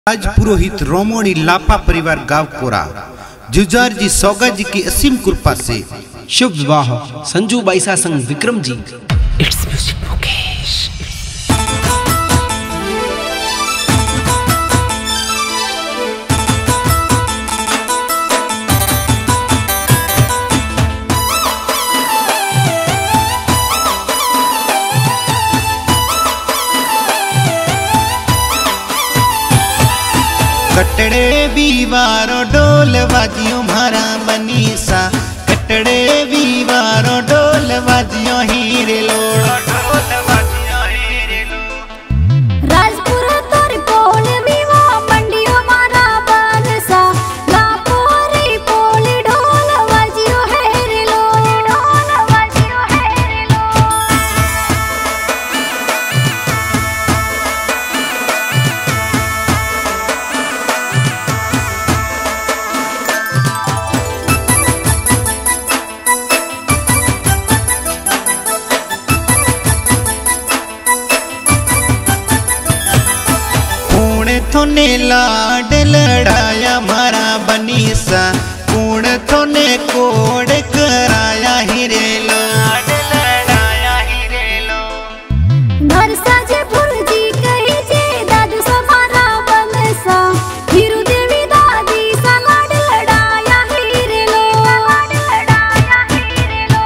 राज पुरोहित रोमोनी लापा परिवार गांव कोरा जुजार जी सौगा जी की असीम कृपा से शुभ विवाह संजू बाईसा संग विक्रम जी। It's music Mukesh. कटड़े बीवारो डोल बाजियो मारा बनीसा, कटड़े बीवारो डोल बाजियो हीरे लोड़ राजपुर तोर पोल विवा मंडियो मारा बनसा, लापोरी पोली ढोल बाजियो हेरे लो, ढोल बाजियो हेरे लो। थोने लाड लड़ाया मारा बनीसा, कूण थोने कोड कराया हिरे लो, लड़ाया हिरे लो। नरसा जे भुरजी कही जे दादू समारा बनसा, हिरु देवी दादी समाड लड़ाया हिरे लो, लड़ाया हिरे लो।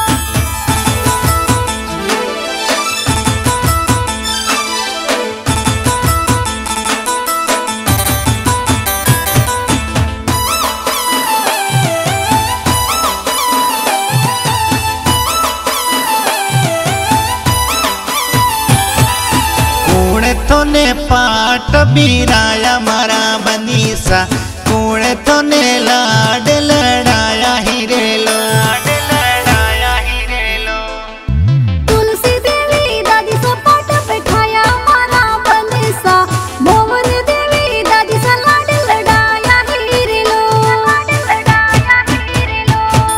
थोने पाट बीराया मारा बनीसा, कूण थोने लाड लड़ाया हिरे लो, लड़ाया हिरे लो। तुलसी देवी दादी सा पाट बैठाया मारा बनसा, मोहन देवी दादी सा लाड लड़ाया हिरे लो, लड़ाया हिरे लो।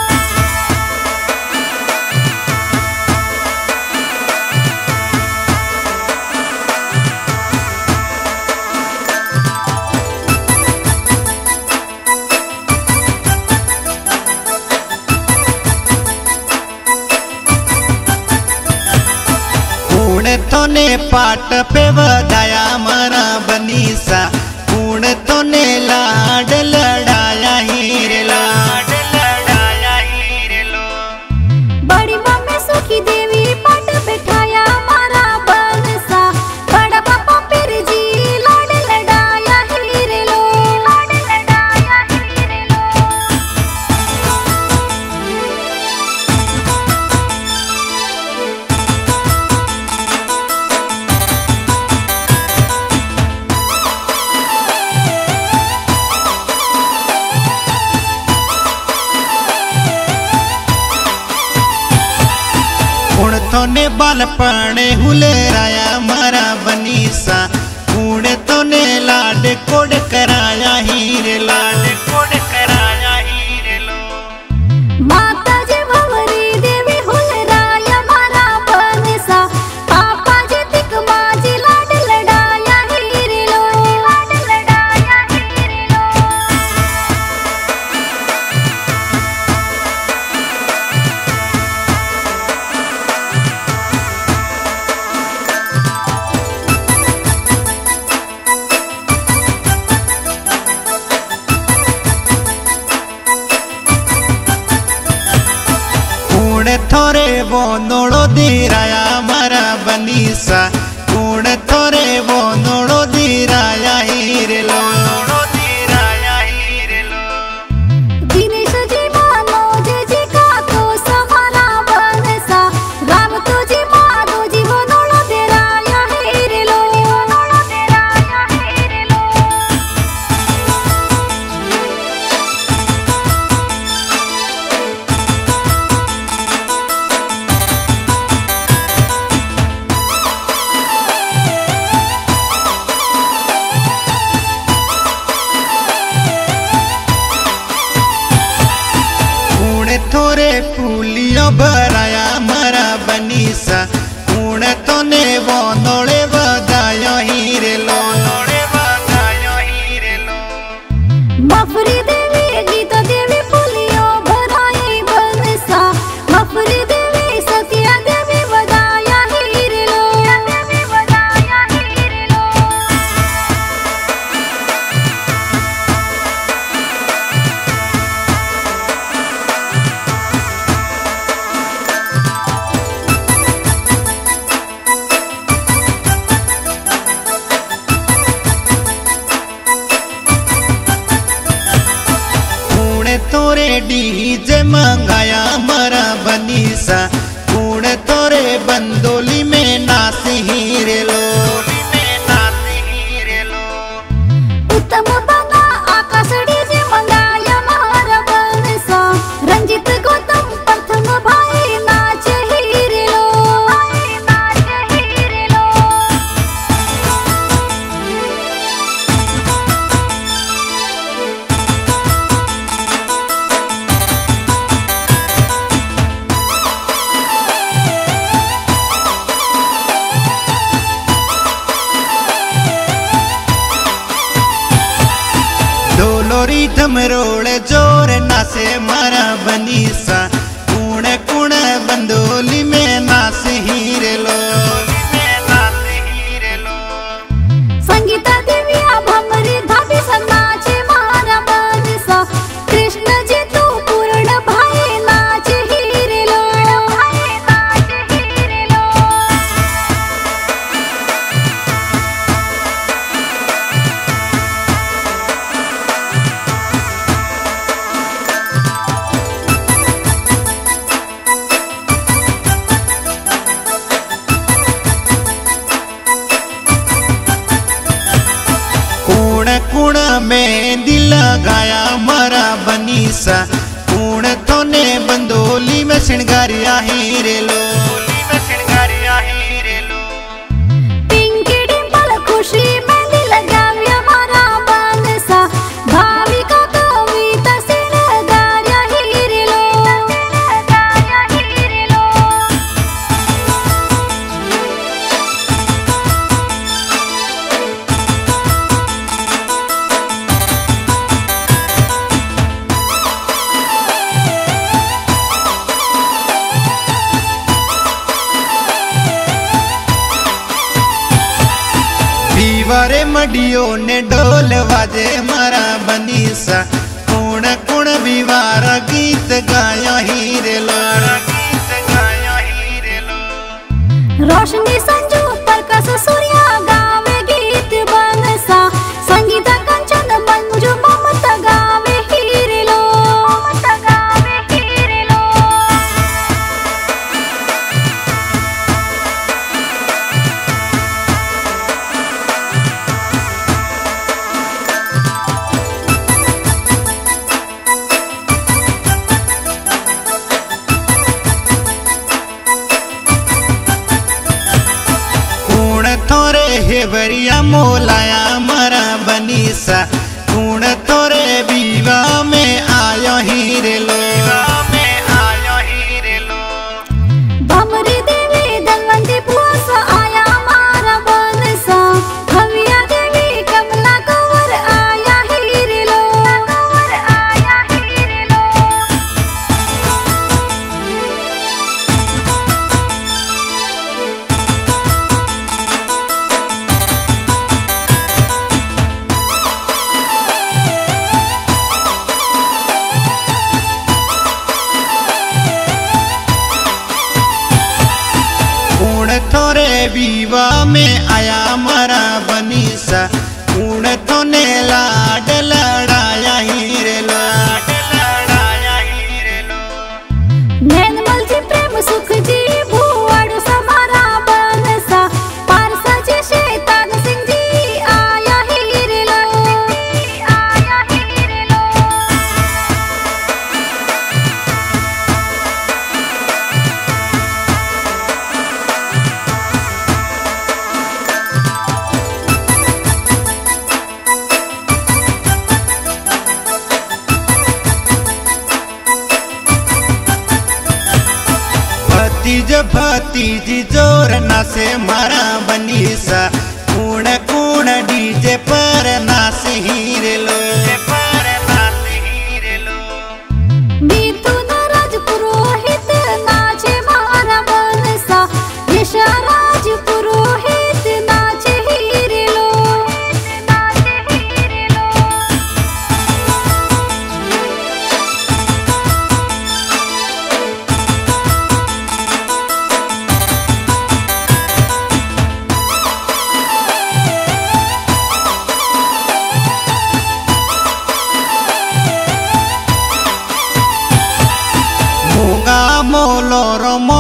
थोने पाट पे वदाया मारा बनीसा, कूण थोने लाड लड़ाया हिरे लो, लड़ाया हिरे लो। बड़ी मम्मी सुखी देवी पाट बैठाया मारा बनसा, बड़ा पापा फिर जी लाड लड़ाया हिरे लो, लड़ाया हिरे लो। कूण थोने बालपणे हुलेराया मारा बनीसा, कूण थोने लाड कोड कराया हिरे लो, लाड कोड कराया हिरे लो। माता जी भंवरी देवी हुलराया मारा बनसा, पापा जी तिक माजी लाड लड़ाया हिरे लो, लाड लड़ाया हिरे लो। कूण थोरे बोनोड़ो दीराया मारा बनीसा, कूण थोरे बोनोड़ो दीराया हिरे लो, दीराया हिरे लो। दिनेश जी मनोज जी का तो समारा बनसा, राम तुझी माधो जी बनोड़ो देराया हिरे लो, बनोड़ो देराया हिरे लो। गाया मरा बनीसा कूण तोरे बंदोली में नाच हीरे लो उत्तम बना आकाश डीजे मंगाया मारा बनसा रंजित गौतम प्रथम भाई नाच हीरे लो नाच हीरे लो। डोलोरी धमरोड़ जोर नासे मारा बनीसा कूण कूण बंदोली में नाच हीरे लो संगीता दिव्या भमरी धाबी नाचे मारा बनसा कृष्ण जी तू पूर्ण भाई नाच हीरे लो नाच हीरे लो। कूण कूण में दिल गाया मरा बनीसा कूण तोने बंदोली में श्रृंगारिया हीरे लो पिंकी डिंपल खुशी मेहंदी लगाव्या मारा बनसा भाविका कविता सिंगारिया हीरे लो हीरे लो। दीवारे मडियो ने ढोल वाजे मारा बनीसा कूण कूण विवार गीत गाया हीरे लो रोशनी संजू प्रकाश सूर्या गावे गीत बनसा संगीता कंचन मंजू ममता गावे हीरे लो गावे हीरे लो। कूण थोरे हेवरिया मोलाया मरा बनीसा कूण थोरे बीवा में आयो हीरे लो भमरी देवी दलवंती पुआस आया मारा बनसा भव्या देवी कमला कंवर आया हीरे लो आया हीरे लो। कूण थोरे बीवा में आया मरा बनीसा कूण थोने लाड लड़ाया हीरे लो नैनमल जी प्रेम सुख जी भूवाड़ू समारा बनसा पारसा जी शैतान सिंह जी आया हीरे लो आया हीरे लो। भतीजी जोर नासे मारा बनीसा कूण कूण डीजे पर नाच हीरे लो मिथुन राज पुरोहित नाचे मारा बनसा यशा राज पुरोहित नाचे हीरे लो नाचे हीरे लो।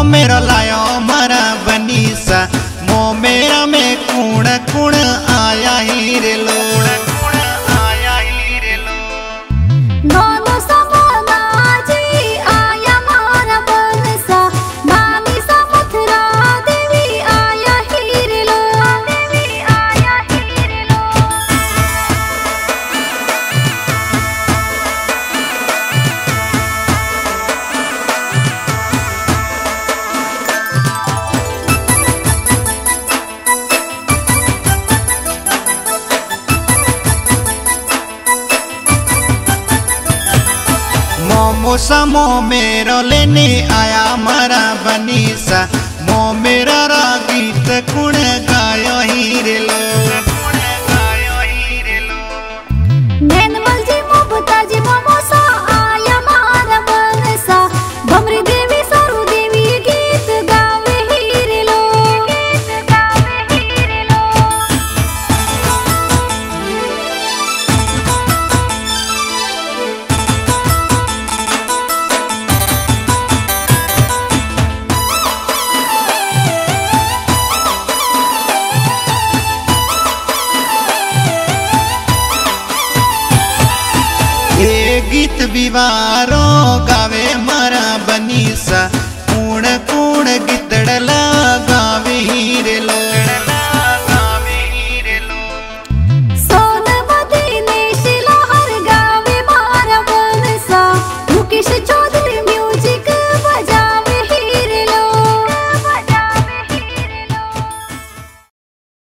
मेरा लायो मारा बनीसा मो मेरा में कुण कुण आया ही रे लो आया ही रे लो दोनों समाना जी आया मारा बनसा नानी सा मथुरा देवी आया ही रे लो देवी आया ही रे लो मोमो समो मेरो लेने आया मारा बनीसा मो मेरा गीत कुण गायो ही रे लो नैनमल जी मुबता जी मोमोसा आया मारा बनसा भमरी देवी सरू देवी गीत गावे ही रे लो गीत गावे ही रे लो ये गीत विवारो गावे मारा